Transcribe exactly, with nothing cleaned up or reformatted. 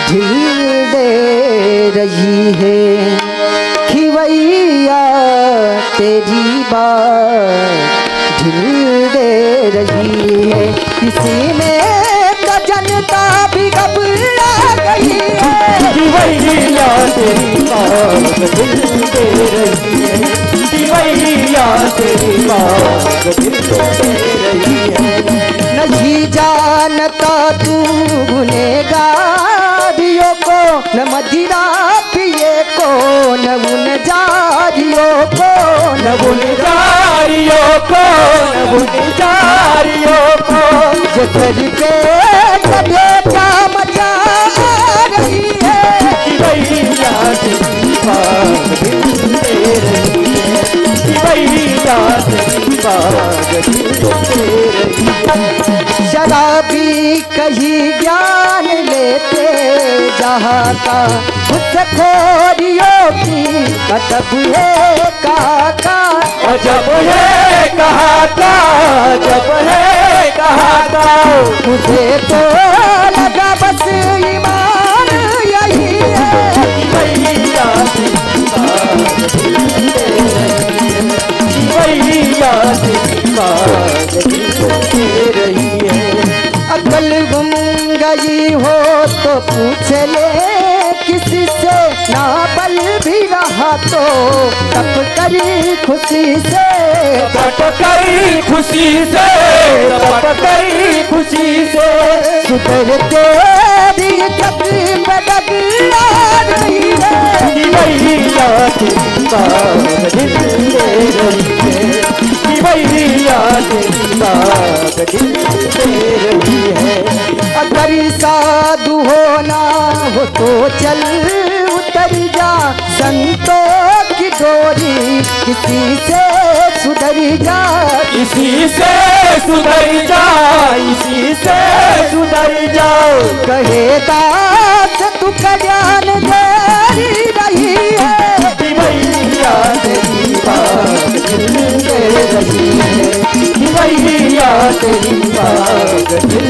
ढिल दे रही है खिवैया तेरी बात ढिल दे रही है। इसी में तो जनता भी घबरा गई है खिवैया तेरी बात ढिल दे रही है खिवैया तेरी बात ढिल दे रही है। नहीं जानता तू गुनहगारियों को न मदिरा पिए को न उन जारियों को न उन जारियों को न उन जारियों को जो सर पे चढ़े का मचा रही है खिवैया तेरी बात ढिल दे रही है खिवैया तेरी बात ढिल दे रही है। शराबी कहीं ज्ञान लेते जहाँ का घुसखोरियों की अजब है काका अजब है कहा का जब है कहा का मुझे तो लगा बस ईमान यही है खिवैया तेरी बात ढिल दे रही है खिवैया तेरी बात ढिल दे रही है। अकल गुम गई हो तो पूछ ले किसी से ना बल भी रहा तो तप करी खुशी से तप करी खुशी से तप करी खुशी से सुधर तेरी चक्री पे डगला रही है खिवैया तेरी बात ढिल दे रही है खिवैया तेरी बात ढिल दे रही है। अगर साधु होना हो तो चल उतर जा संतों की डोरी किसी से सुधर जा इसी से सुधर जा इसी से सुधर जाओ कहे दास तू कल्याण दे रही है खिवैया तेरी बात ढिल दे रही है खिवैया तेरी बात ढिल